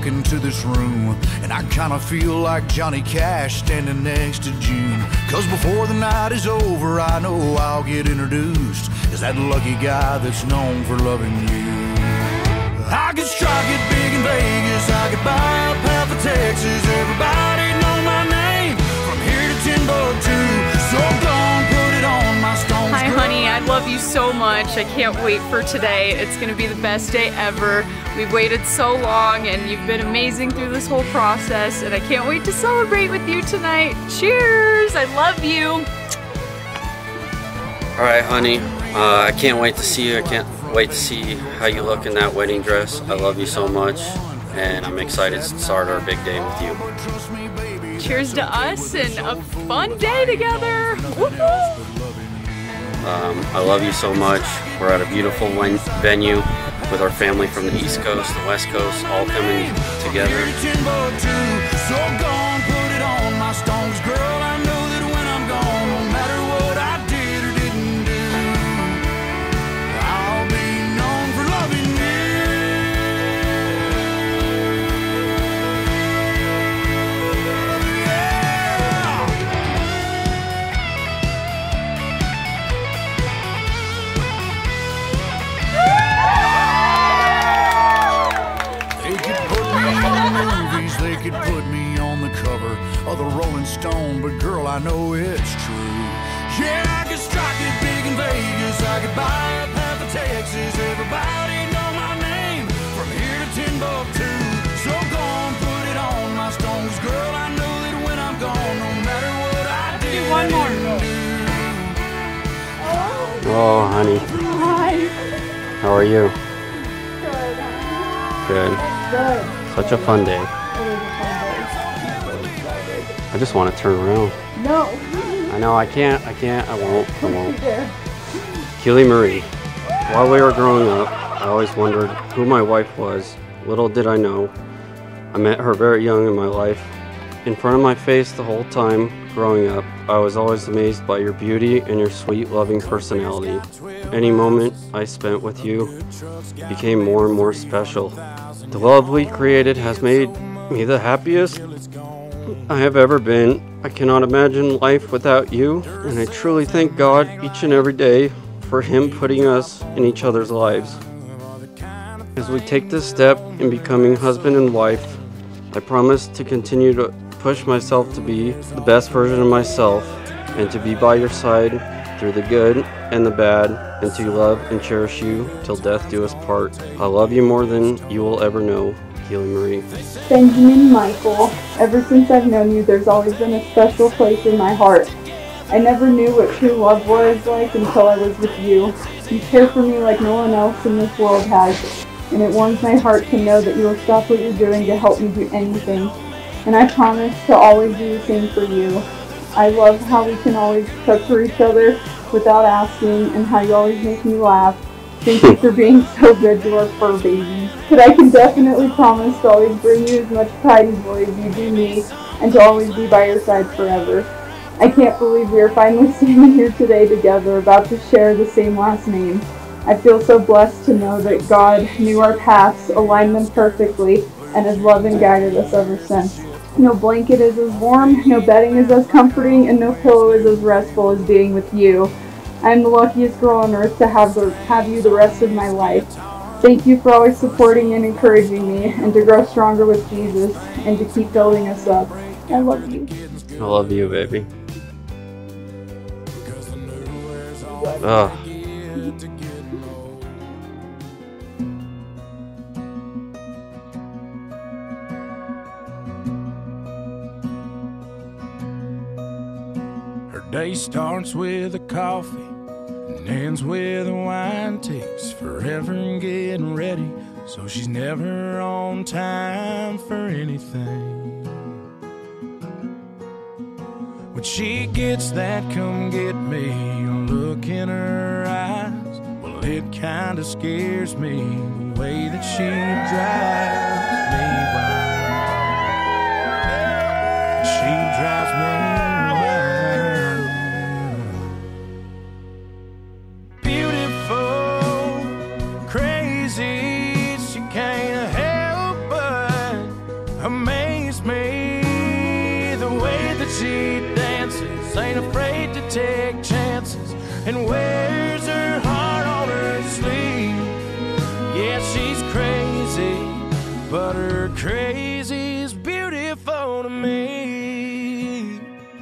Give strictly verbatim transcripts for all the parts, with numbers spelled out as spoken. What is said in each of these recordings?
walk into this room, and I kinda feel like Johnny Cash standing next to June. Cause before the night is over, I know I'll get introduced as that lucky guy that's known for loving you. I could strike it big in Vegas, I could buy up half of Texas. Everybody know my name from here to Timbuktu. So don't put it on my stones. Hi honey, I love you so much. I can't wait for today. It's gonna be the best day ever. We've waited so long and you've been amazing through this whole process, and I can't wait to celebrate with you tonight. Cheers! I love you. All right, honey. Uh, I can't wait to see you. I can't wait to see how you look in that wedding dress. I love you so much, and I'm excited to start our big day with you. Cheers to us and a fun day together. Woohoo! Um, I love you so much. We're at a beautiful venue with our family from the East Coast, the West Coast, all coming together. So gone, put it on my stones, girl. I know that when I'm gone, no matter what I did or didn't do, I'll be known for loving you. They could put me on the cover of the Rolling Stone, but girl, I know it's true. Yeah, I could strike it big in Vegas, I could buy up half of Texas. Everybody know my name from here to Timbuktu. So go on, put it on my stones, girl. I know that when I'm gone, no matter what I do, one more. Oh, honey. Hi. How are you? Good. Good. Good. Such a fun day. I just want to turn around. No. I know, I can't, I can't, I won't, I won't. Keely Marie. While we were growing up, I always wondered who my wife was. Little did I know, I met her very young in my life. In front of my face the whole time growing up, I was always amazed by your beauty and your sweet, loving personality. Any moment I spent with you became more and more special. The love we created has made me the happiest I have ever been. I cannot imagine life without you, and I truly thank God each and every day for Him putting us in each other's lives. As we take this step in becoming husband and wife, I promise to continue to push myself to be the best version of myself and to be by your side through the good and the bad, and to love and cherish you till death do us part. I love you more than you will ever know. Keely Marie. Benjamin Michael, ever since I've known you, there's always been a special place in my heart. I never knew what true love was like until I was with you. You care for me like no one else in this world has, and it warms my heart to know that you will stop what you're doing to help me do anything. And I promise to always do the same for you. I love how we can always cook for each other without asking, and how you always make me laugh. Thank you for being so good to our fur babies. But I can definitely promise to always bring you as much pride and joy as you do me, and to always be by your side forever. I can't believe we are finally standing here today together, about to share the same last name. I feel so blessed to know that God knew our paths, aligned them perfectly, and has loved and guided us ever since. No blanket is as warm, no bedding is as comforting, and no pillow is as restful as being with you. I am the luckiest girl on earth to have, the, have you the rest of my life. Thank you for always supporting and encouraging me, and to grow stronger with Jesus, and to keep building us up. I love you. I love you, baby. Oh. Her day starts with a coffee and ends with a wine. Takes forever in getting ready, so she's never on time for anything. When she gets that come get me look in her eyes, well, it kinda scares me the way that she drives me wild. She drives me wild. Beautiful, crazy, she can't help but she dances, ain't afraid to take chances, and wears her heart on her sleeve. Yeah, she's crazy, but her crazy's beautiful to me.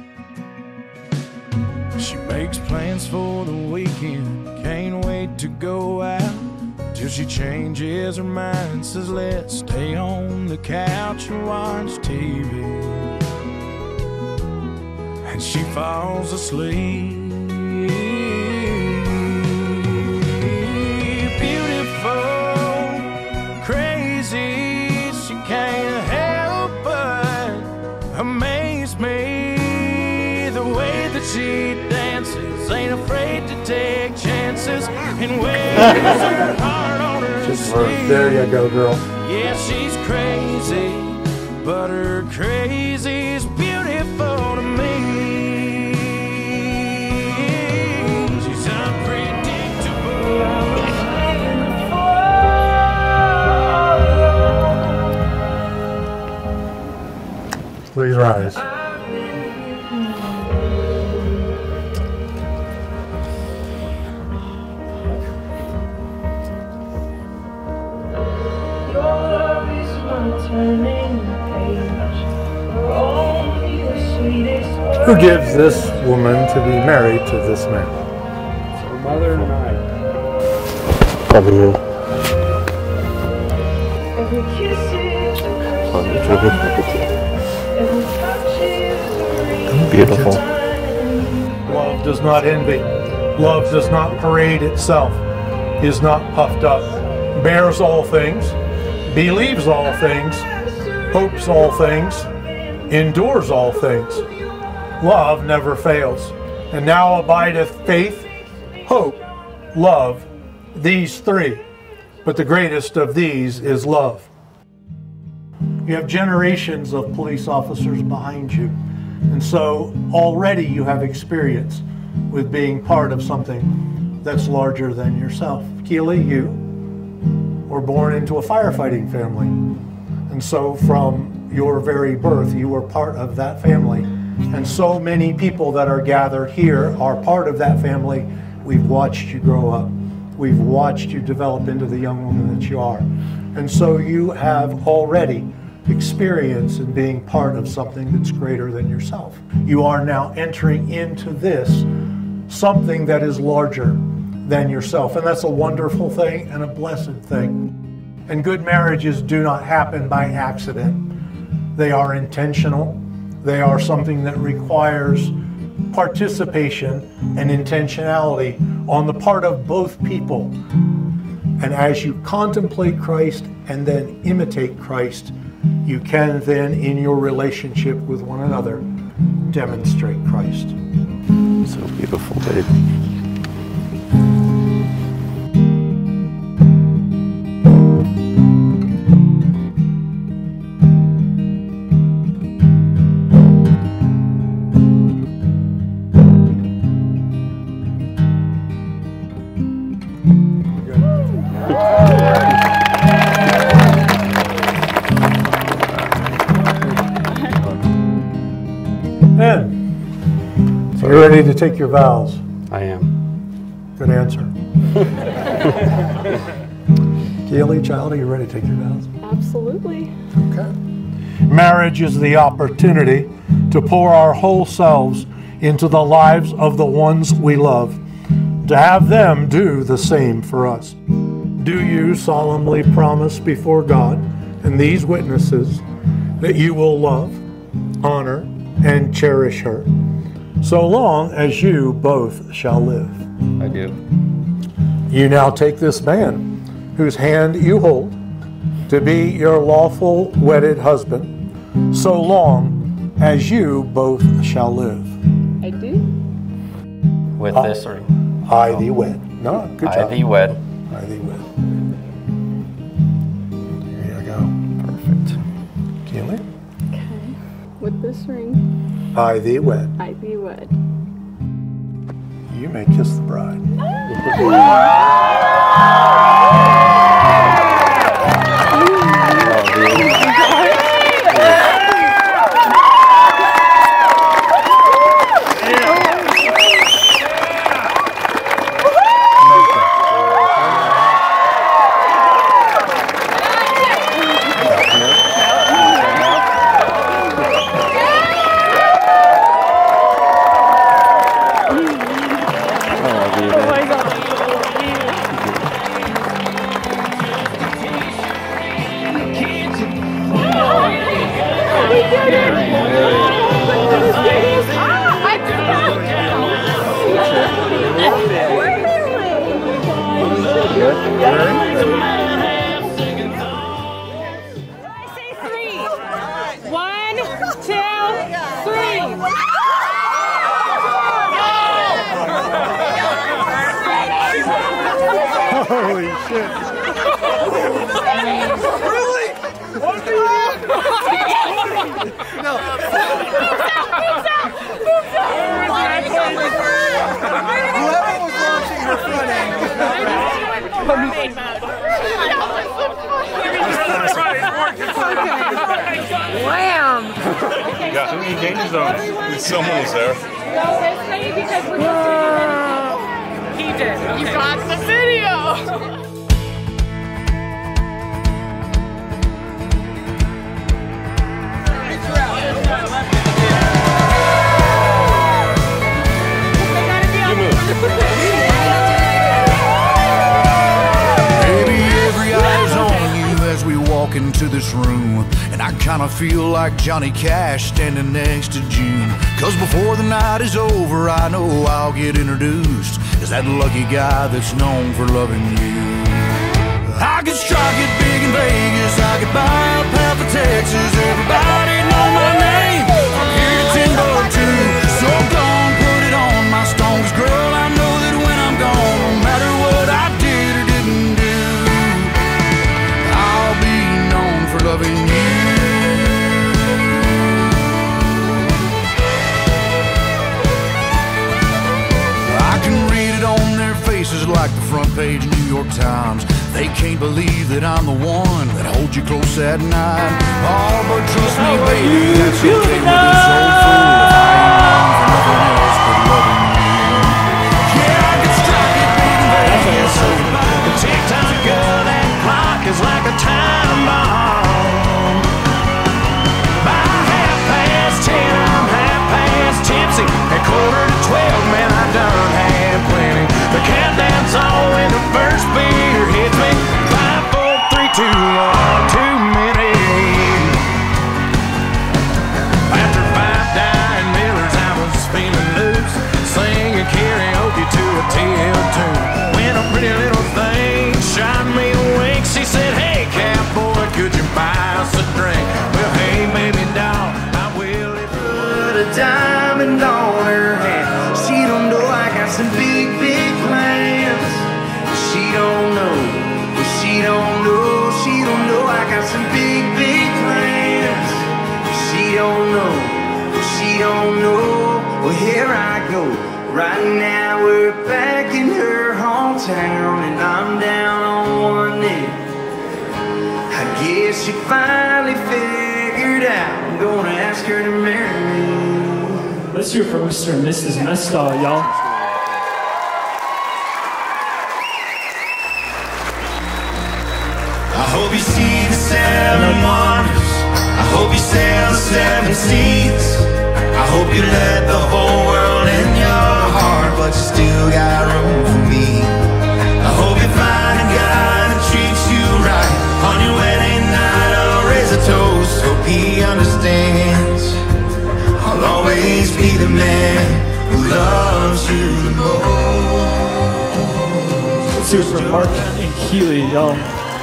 She makes plans for the weekend, can't wait to go out, till she changes her mind, says let's stay on the couch and watch T V. And she falls asleep. Beautiful, crazy, she can't help but amaze me. The way that she dances, ain't afraid to take chances, and wears her heart on her Just sleeve. there you go, girl. Yeah, she's crazy, but her crazy's beautiful to me. She's unpredictable. Please rise. Who gives this woman to be married to this man? So mother and I. Probably you. Beautiful. Love does not envy. Love does not parade itself, is not puffed up, bears all things, believes all things, hopes all things, endures all things. Love never fails. And now abideth faith, hope, love, these three. But the greatest of these is love. You have generations of police officers behind you. And so already you have experience with being part of something that's larger than yourself. Keely, you were born into a firefighting family. And so from your very birth, you were part of that family. And so many people that are gathered here are part of that family. We've watched you grow up. We've watched you develop into the young woman that you are. And so you have already experience in being part of something that's greater than yourself. You are now entering into this, something that is larger than yourself. And that's a wonderful thing and a blessed thing. And good marriages do not happen by accident. They are intentional. They are something that requires participation and intentionality on the part of both people. And as you contemplate Christ and then imitate Christ, you can then, in your relationship with one another, demonstrate Christ. So beautiful, babe. So you're ready to take your vows? I am. Good answer. Keely, child, are you ready to take your vows? Absolutely. Okay. Marriage is the opportunity to pour our whole selves into the lives of the ones we love, to have them do the same for us. Do you solemnly promise before God and these witnesses that you will love, honor, and cherish her, so long as you both shall live? I do. You now take this man, whose hand you hold, to be your lawful wedded husband, so long as you both shall live. I do. With I, this ring. I thee wed. No, good I job. thee wed. I thee wed. There you go. Perfect. Keely? Okay. With this ring, I thee wed. I thee wed. You may kiss the bride. One, two, three. Holy shit. Really? What are you doing? No. Whoever was launching her front end was not ready. Wham! Yeah, too many danger zones. Someone was there. No, it's funny because we're just He did. You got the video. Baby, every eye's on you as we walk into this room, and I kinda feel like Johnny Cash standing next to June. Cause before the night is over, I know I'll get introduced as that lucky guy that's known for loving you. I could strike it big in Vegas, I could buy up half of Texas. Everybody know my name, I'm here to Timbuktu. So don't put it on my stones, girl. I know that when I'm gone, no matter what I did or didn't do, I'll be known for loving you. I can read it on their faces like the front page of New York Times. They can't believe that I'm the one that holds you close at night. Oh, but trust me, baby, that's okay with this old fool. I ain't known for nothing else but loving you. Yeah, I can strike it big in Vegas. The tick-tock girl, that clock is like a time bomb. By half past ten, I'm half past tipsy. At quarter to twelve, man, I done had plenty. The countdown's on when the first beer hits me. Five, four, three, two, one, too many. After five dying Millers, I was feeling loose, singing karaoke to a till tune. When a pretty little thing shot me awake, she said, "Hey, cowboy, could you buy us a drink?" Well, hey, baby doll, I will. Put a diamond on her hand. She don't know I got some big, big plans. She don't know, well, she don't know, she don't know I got some big, big plans. She don't know, well, she don't know. Well, here I go. Right now we're back in her hometown, and I'm down on one knee. I guess she finally figured out I'm gonna ask her to marry me. Let's hear it for Mister and Missus Mestall, y'all. I hope you see the seven wonders. I hope you sail the seven seas. I hope you let the whole world in your heart, but you still got room for me. I hope you find a guy that treats you right on your wedding night. I'll raise a toast. Hope he understands. I'll always be the man who loves you the most. Let's hear it for Mark and Keely, y'all.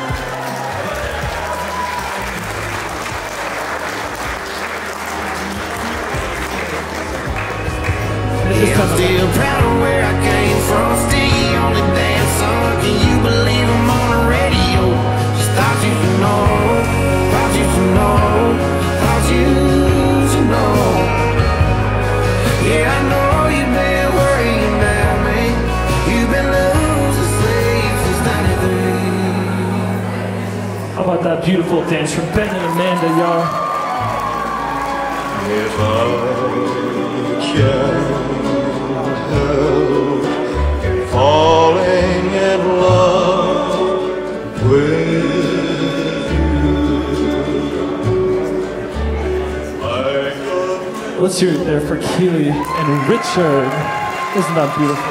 Yeah, I'm still proud of where I came from. Still the only dance song. Can you believe I'm on the radio? Just thought you should know. Thought you should know. Thought you should know. Yeah, I know you've been worrying about me. You've been losing sleep since ninety-three. How about that beautiful dance from Ben and Amanda, y'all? If I can falling in love with you. Let's hear it there for Keely and Richard. Isn't that beautiful?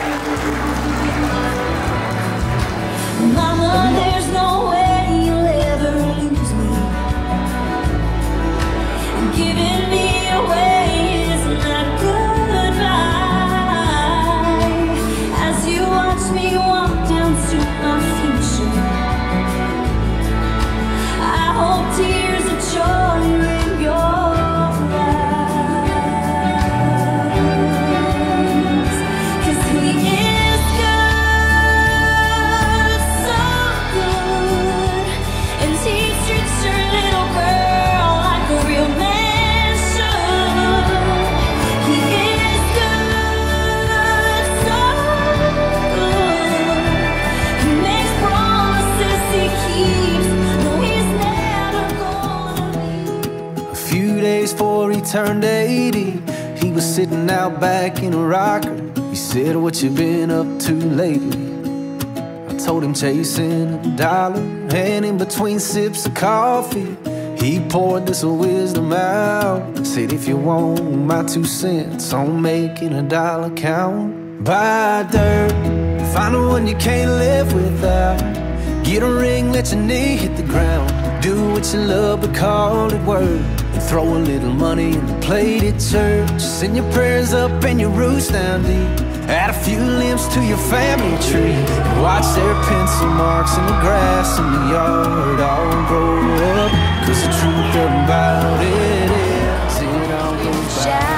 Mama, there's no way you live. turned eighty, he was sitting out back in a rocker. He said, "What you been up to lately?" I told him chasing a dollar, and in between sips of coffee, he poured this wisdom out. Said, "If you want my two cents on making a dollar count, buy dirt, find the one you can't live without. Get a ring, let your knee hit the ground. Do what you love, but call it work. And throw a little money in the plate at church. Send your prayers up and your roots down deep. Add a few limbs to your family tree. Watch their pencil marks in the grass in the yard all grow up. Cause the truth about it is, it all goes by."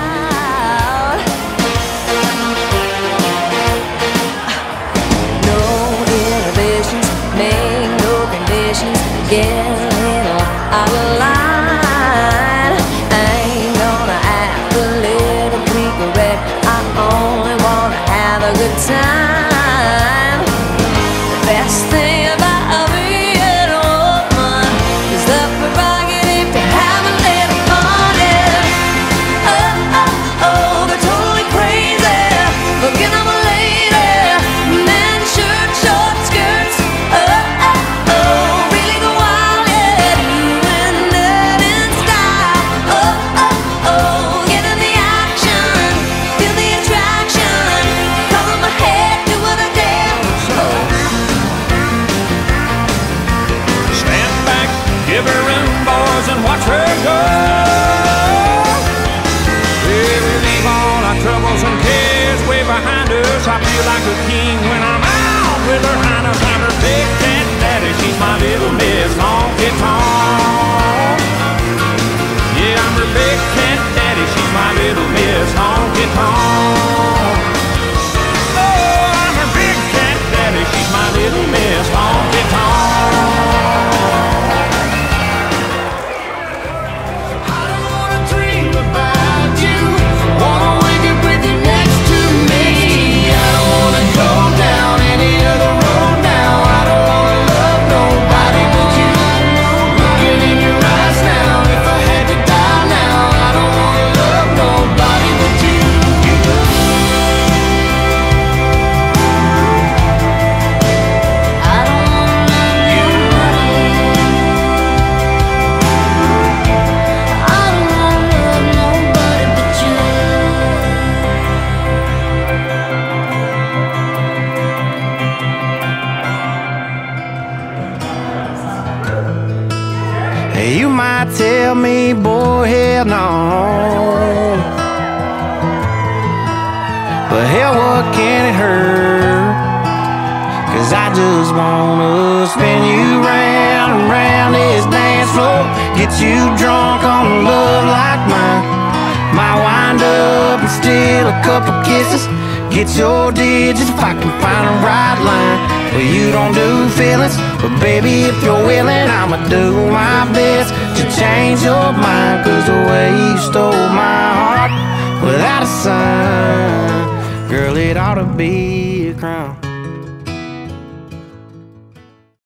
No inhibitions, make no conditions, get a little out of line. I ain't gonna act a little correct. I only wanna have a good time. The best thing about being a woman is the prerogative to have a little fun. Yeah. Oh, oh, oh, they're totally crazy. Looking at my lady, men in shirt, short skirts. Oh, oh, oh, really go wild, yeah. Doing that in style. Oh, oh, oh, get in the action, feel the attraction. Cover my head, do what I dare. Oh. Stand back, give her room, boys, and watch her go. Yeah, we leave all our troubles and cares way behind us. I feel like a king when I'm out with her highness. I'm her big cat daddy, she's my little miss honky tonk. Yeah, I'm her big cat daddy, she's my little miss honky tonk. Oh, I'm her big cat daddy, she's my little miss honky tonk. I don't wanna dream about you, wanna wake up with you next to me. I don't wanna go down any other road now. I don't wanna love nobody but you. Looking in your eyes now, if I had to die now, I don't wanna love nobody but you. I don't wanna love you. I don't wanna love nobody but you. You might tell me, boy, hell no. But hell, what can it hurt? Cause I just wanna spin you round and round this dance floor. Get you drunk on love like mine. Might wind up and steal a couple kisses. Get your digits if I can find a right line. Well, you don't do feelings, but baby, if you're willing, I'ma do my best to change your mind. Cause the way you stole my heart without a sign, girl, it ought to be a crime.